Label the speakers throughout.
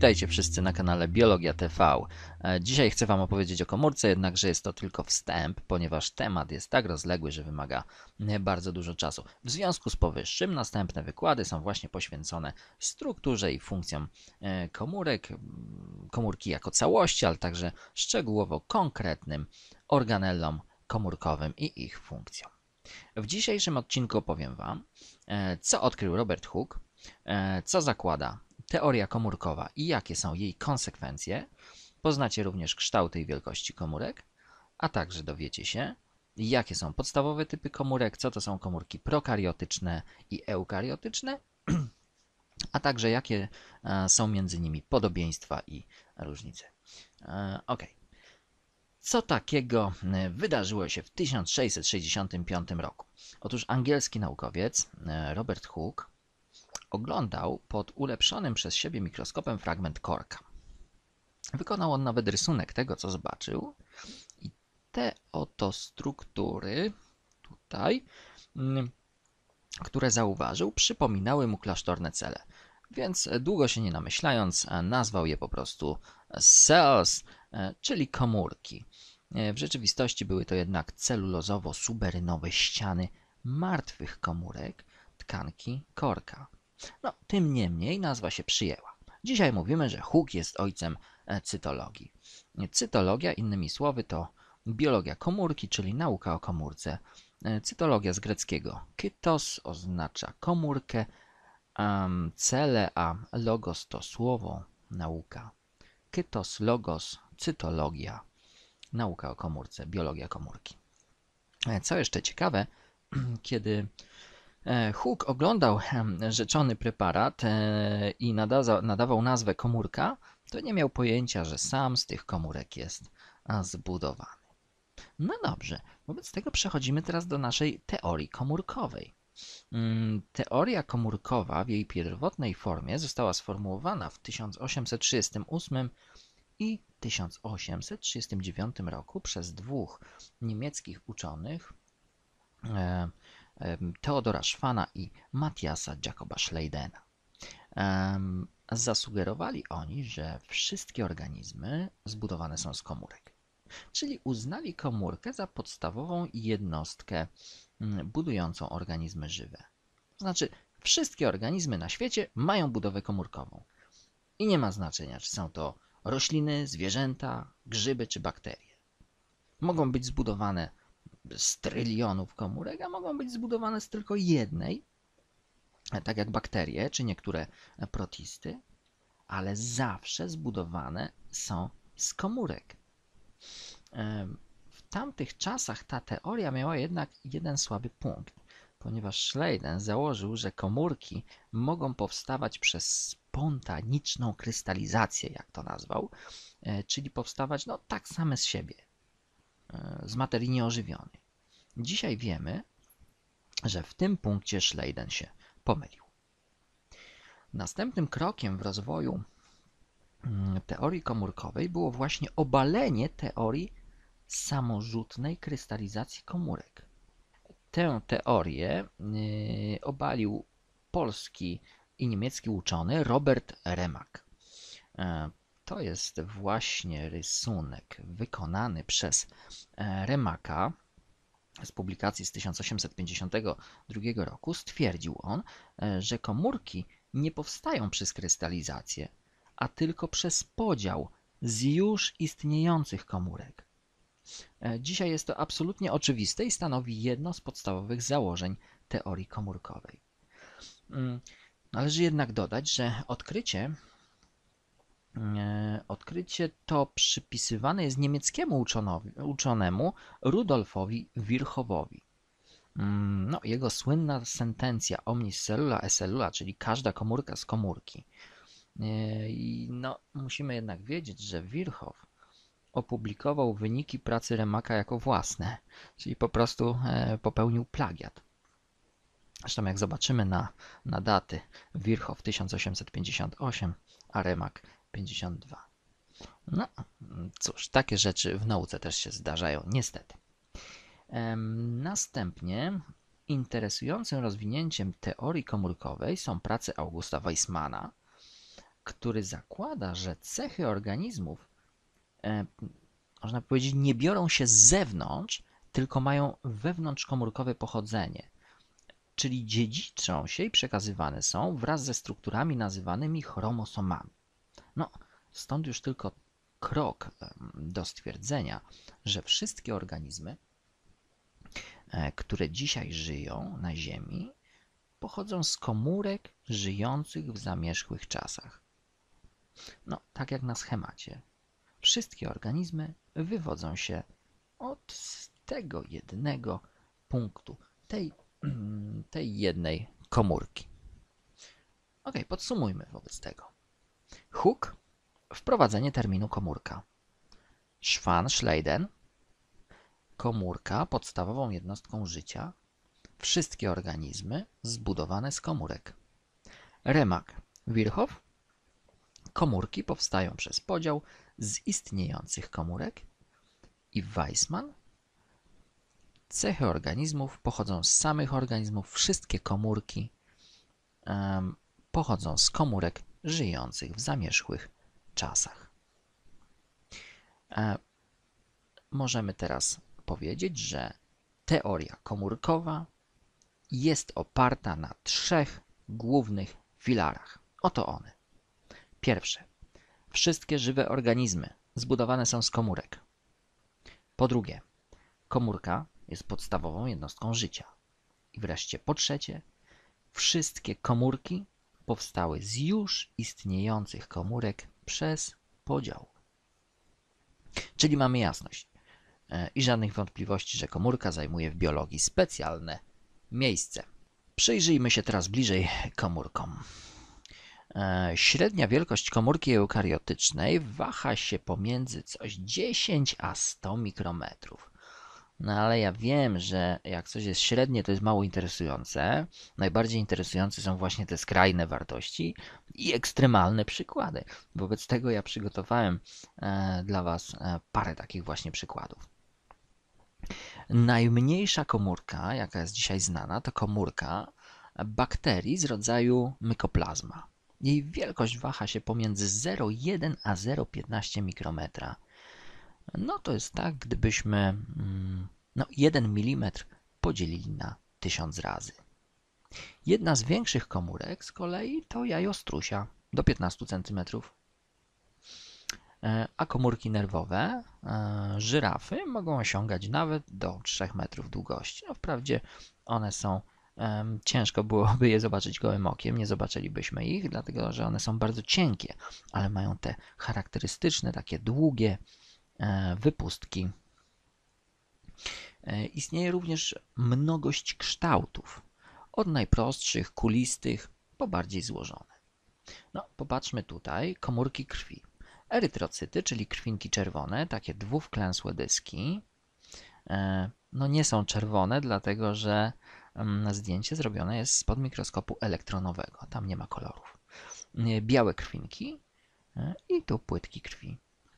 Speaker 1: Witajcie wszyscy na kanale Biologia TV. Dzisiaj chcę Wam opowiedzieć o komórce, jednakże jest to tylko wstęp, ponieważ temat jest tak rozległy, że wymaga bardzo dużo czasu. W związku z powyższym następne wykłady są właśnie poświęcone strukturze i funkcjom komórek, komórki jako całości, ale także szczegółowo konkretnym organellom komórkowym i ich funkcjom. W dzisiejszym odcinku opowiem Wam, co odkrył Robert Hooke, co zakłada teoria komórkowa i jakie są jej konsekwencje. Poznacie również kształty i wielkości komórek, a także dowiecie się, jakie są podstawowe typy komórek, co to są komórki prokariotyczne i eukariotyczne, a także jakie są między nimi podobieństwa i różnice. Ok. Co takiego wydarzyło się w 1665 roku? Otóż angielski naukowiec Robert Hooke oglądał pod ulepszonym przez siebie mikroskopem fragment korka. Wykonał on nawet rysunek tego, co zobaczył, i te oto struktury tutaj, które zauważył, przypominały mu klasztorne cele. Więc długo się nie namyślając, nazwał je po prostu cells, czyli komórki. W rzeczywistości były to jednak celulozowo-suberynowe ściany martwych komórek, tkanki korka. No, tym niemniej nazwa się przyjęła. Dzisiaj mówimy, że Hooke jest ojcem cytologii. Cytologia, innymi słowy, to biologia komórki, czyli nauka o komórce. Cytologia z greckiego kytos oznacza komórkę, cele, a logos to słowo, nauka. Kytos, logos, cytologia, nauka o komórce, biologia komórki. Co jeszcze ciekawe, kiedy Hooke oglądał rzeczony preparat i nadawał nazwę komórka, to nie miał pojęcia, że sam z tych komórek jest zbudowany. No dobrze, wobec tego przechodzimy teraz do naszej teorii komórkowej. Teoria komórkowa w jej pierwotnej formie została sformułowana w 1838 i 1839 roku przez dwóch niemieckich uczonych, Theodora Schwanna i Matthiasa Jacoba Schleidena. Zasugerowali oni, że wszystkie organizmy zbudowane są z komórek. Czyli uznali komórkę za podstawową jednostkę budującą organizmy żywe. To znaczy, wszystkie organizmy na świecie mają budowę komórkową. I nie ma znaczenia, czy są to rośliny, zwierzęta, grzyby czy bakterie. Mogą być zbudowane z trylionów komórek, a mogą być zbudowane z tylko jednej, tak jak bakterie czy niektóre protisty, ale zawsze zbudowane są z komórek. W tamtych czasach ta teoria miała jednak jeden słaby punkt, ponieważ Schleiden założył, że komórki mogą powstawać przez spontaniczną krystalizację, jak to nazwał, czyli powstawać tak same z siebie, z materii nieożywionej. Dzisiaj wiemy, że w tym punkcie Schleiden się pomylił. Następnym krokiem w rozwoju teorii komórkowej było właśnie obalenie teorii samorzutnej krystalizacji komórek. Tę teorię obalił polski i niemiecki uczony Robert Remak. To jest właśnie rysunek wykonany przez Remaka z publikacji z 1852 roku. Stwierdził on, że komórki nie powstają przez krystalizację, a tylko przez podział z już istniejących komórek. Dzisiaj jest to absolutnie oczywiste i stanowi jedno z podstawowych założeń teorii komórkowej. Należy jednak dodać, że odkrycie to przypisywane jest niemieckiemu uczonemu Rudolfowi Virchowowi. Jego słynna sentencja omnis cellula e cellula, czyli każda komórka z komórki. Musimy jednak wiedzieć, że Virchow opublikował wyniki pracy Remaka jako własne, czyli po prostu popełnił plagiat. Zresztą jak zobaczymy na daty, Virchow 1858, a Remak 52. No cóż, takie rzeczy w nauce też się zdarzają, niestety. Następnie interesującym rozwinięciem teorii komórkowej są prace Augusta Weissmana, który zakłada, że cechy organizmów, można powiedzieć, nie biorą się z zewnątrz, tylko mają wewnątrzkomórkowe pochodzenie, czyli dziedziczą się i przekazywane są wraz ze strukturami nazywanymi chromosomami. No, stąd już tylko krok do stwierdzenia, że wszystkie organizmy, które dzisiaj żyją na Ziemi, pochodzą z komórek żyjących w zamierzchłych czasach. No, tak jak na schemacie. Wszystkie organizmy wywodzą się od tego jednego punktu, tej jednej komórki. Ok, podsumujmy wobec tego. Hooke, wprowadzenie terminu komórka. Schwann-Schleiden, komórka podstawową jednostką życia. Wszystkie organizmy zbudowane z komórek. Remak, Virchow, komórki powstają przez podział z istniejących komórek. I Weissman, cechy organizmów pochodzą z samych organizmów. Wszystkie komórki pochodzą z komórek żyjących w zamierzchłych czasach. Możemy teraz powiedzieć, że teoria komórkowa jest oparta na 3 głównych filarach. Oto one. Pierwsze. Wszystkie żywe organizmy zbudowane są z komórek. Po drugie, komórka jest podstawową jednostką życia. I wreszcie po trzecie, wszystkie komórki powstały z już istniejących komórek przez podział. Czyli mamy jasność i żadnych wątpliwości, że komórka zajmuje w biologii specjalne miejsce. Przyjrzyjmy się teraz bliżej komórkom. Średnia wielkość komórki eukariotycznej waha się pomiędzy coś 10 a 100 mikrometrów. No ale ja wiem, że jak coś jest średnie, to jest mało interesujące. Najbardziej interesujące są właśnie te skrajne wartości i ekstremalne przykłady. Wobec tego ja przygotowałem dla Was parę takich właśnie przykładów. Najmniejsza komórka, jaka jest dzisiaj znana, to komórka bakterii z rodzaju mykoplazma. Jej wielkość waha się pomiędzy 0,1 a 0,15 mikrometra. No to jest tak, gdybyśmy 1 mm podzielili na 1000 razy. Jedna z większych komórek z kolei to jajo strusia do 15 cm. A komórki nerwowe żyrafy mogą osiągać nawet do 3 metrów długości. No wprawdzie one są, ciężko byłoby je zobaczyć gołym okiem, nie zobaczylibyśmy ich, dlatego że one są bardzo cienkie, ale mają te charakterystyczne, takie długie wypustki. Istnieje również mnogość kształtów, od najprostszych, kulistych, po bardziej złożone. No, popatrzmy tutaj, komórki krwi. Erytrocyty, czyli krwinki czerwone, takie dwuwklęsłe dyski, no nie są czerwone, dlatego że zdjęcie zrobione jest spod mikroskopu elektronowego, tam nie ma kolorów. Białe krwinki i tu płytki krwi.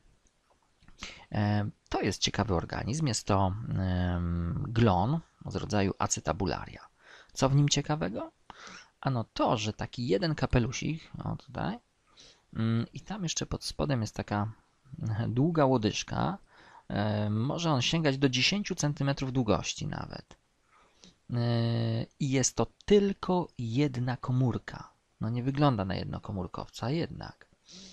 Speaker 1: To jest ciekawy organizm, jest to glon z rodzaju acetabularia. Co w nim ciekawego? Ano to, że taki jeden kapelusik, o tutaj, i tam jeszcze pod spodem jest taka długa łodyżka, może on sięgać do 10 cm długości nawet. I jest to tylko jedna komórka. No nie wygląda na jednokomórkowca, jednak.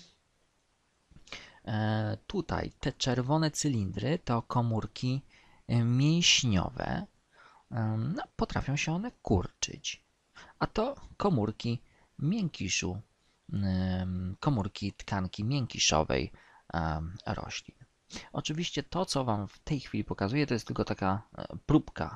Speaker 1: Tutaj te czerwone cylindry to komórki mięśniowe. No, potrafią się one kurczyć. A to komórki miękiszu, komórki tkanki miękiszowej roślin. Oczywiście to, co Wam w tej chwili pokazuję, to jest tylko taka próbka,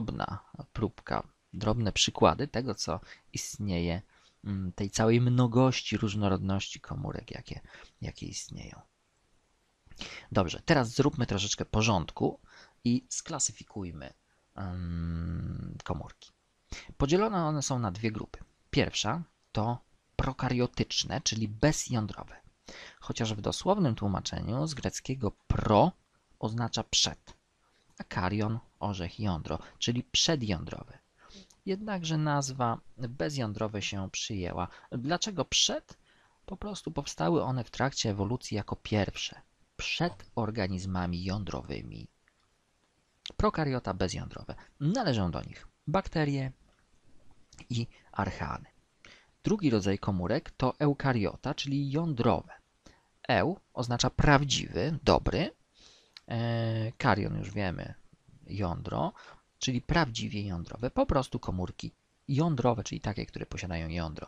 Speaker 1: drobne przykłady tego, co istnieje, tej całej mnogości, różnorodności komórek, jakie istnieją. Dobrze, teraz zróbmy troszeczkę porządku i sklasyfikujmy komórki. Podzielone one są na 2 grupy. Pierwsza to prokariotyczne, czyli bezjądrowe. Chociaż w dosłownym tłumaczeniu z greckiego pro oznacza przed, a karion orzech jądro, czyli przedjądrowe. Jednakże nazwa bezjądrowe się przyjęła. Dlaczego przed? Po prostu powstały one w trakcie ewolucji jako pierwsze, przed organizmami jądrowymi. Prokariota bezjądrowe. Należą do nich bakterie i archeany. Drugi rodzaj komórek to eukariota, czyli jądrowe. Eu oznacza prawdziwy, dobry. Karion już wiemy, jądro, czyli prawdziwie jądrowe. Po prostu komórki jądrowe, czyli takie, które posiadają jądro.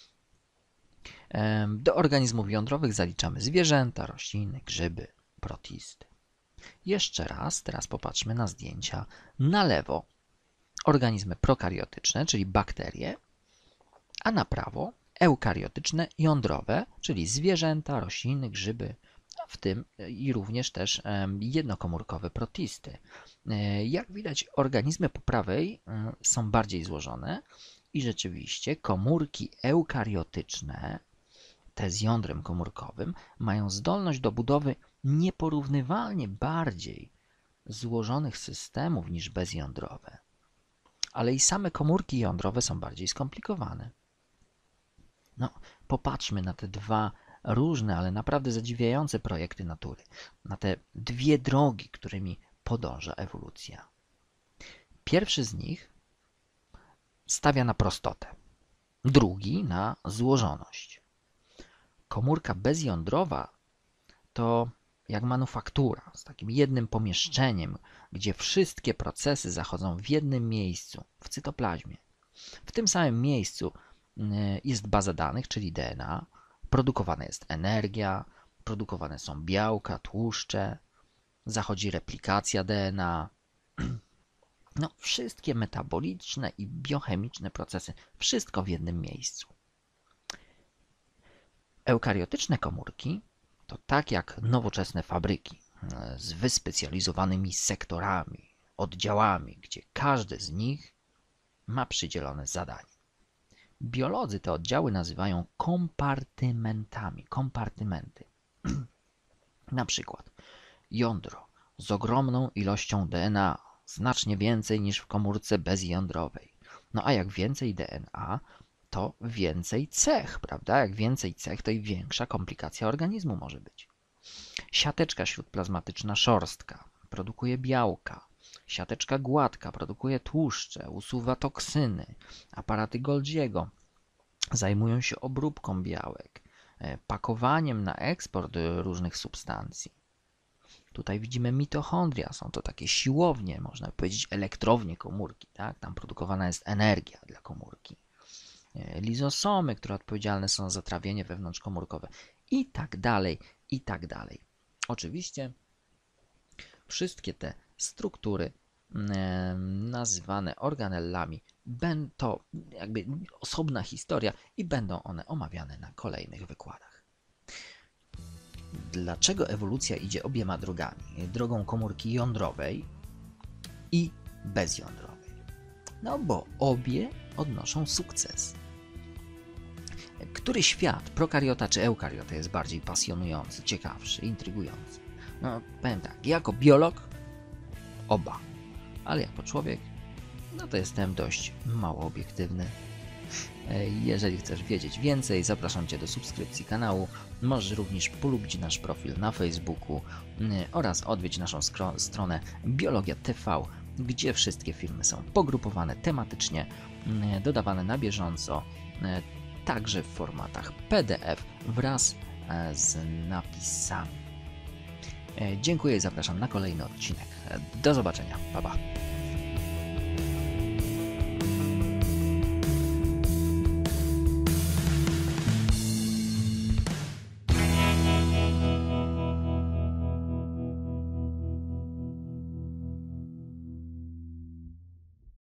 Speaker 1: Do organizmów jądrowych zaliczamy zwierzęta, rośliny, grzyby, protisty. Jeszcze raz, teraz popatrzmy na zdjęcia. Na lewo organizmy prokariotyczne, czyli bakterie, a na prawo eukariotyczne, jądrowe, czyli zwierzęta, rośliny, grzyby, a w tym i również też jednokomórkowe protisty. Jak widać, organizmy po prawej są bardziej złożone i rzeczywiście komórki eukariotyczne, te z jądrem komórkowym, mają zdolność do budowy nieporównywalnie bardziej złożonych systemów niż bezjądrowe. Ale i same komórki jądrowe są bardziej skomplikowane. No, popatrzmy na te dwa różne, ale naprawdę zadziwiające projekty natury, na te dwie drogi, którymi podąża ewolucja. Pierwszy z nich stawia na prostotę, drugi na złożoność. Komórka bezjądrowa to jak manufaktura z takim jednym pomieszczeniem, gdzie wszystkie procesy zachodzą w jednym miejscu, w cytoplazmie. W tym samym miejscu jest baza danych, czyli DNA, produkowana jest energia, produkowane są białka, tłuszcze, zachodzi replikacja DNA. No, wszystkie metaboliczne i biochemiczne procesy, wszystko w jednym miejscu. Eukariotyczne komórki to tak jak nowoczesne fabryki z wyspecjalizowanymi sektorami, oddziałami, gdzie każdy z nich ma przydzielone zadanie. Biolodzy te oddziały nazywają kompartymentami, kompartymenty. Na przykład jądro z ogromną ilością DNA, znacznie więcej niż w komórce bezjądrowej. No a jak więcej DNA, to więcej cech, prawda? Jak więcej cech, to i większa komplikacja organizmu może być. Siateczka śródplazmatyczna szorstka produkuje białka. Siateczka gładka produkuje tłuszcze, usuwa toksyny. Aparaty Golgiego zajmują się obróbką białek, pakowaniem na eksport różnych substancji. Tutaj widzimy mitochondria, są to takie siłownie, można powiedzieć elektrownie komórki, tak? Tam produkowana jest energia dla komórki. Lizosomy, które odpowiedzialne są za trawienie wewnątrzkomórkowe i tak dalej, i tak dalej. Oczywiście wszystkie te struktury nazywane organellami to jakby osobna historia i będą one omawiane na kolejnych wykładach. Dlaczego ewolucja idzie obiema drogami? Drogą komórki jądrowej i bezjądrowej. No bo obie odnoszą sukces. Który świat, prokariota czy eukariota, jest bardziej pasjonujący, ciekawszy, intrygujący? No, powiem tak, jako biolog oba, ale jako człowiek, no to jestem dość mało obiektywny. Jeżeli chcesz wiedzieć więcej, zapraszam Cię do subskrypcji kanału. Możesz również polubić nasz profil na Facebooku oraz odwiedź naszą stronę Biologia TV, gdzie wszystkie filmy są pogrupowane tematycznie, dodawane na bieżąco, także w formatach PDF wraz z napisami. Dziękuję i zapraszam na kolejny odcinek. Do zobaczenia. Pa, pa.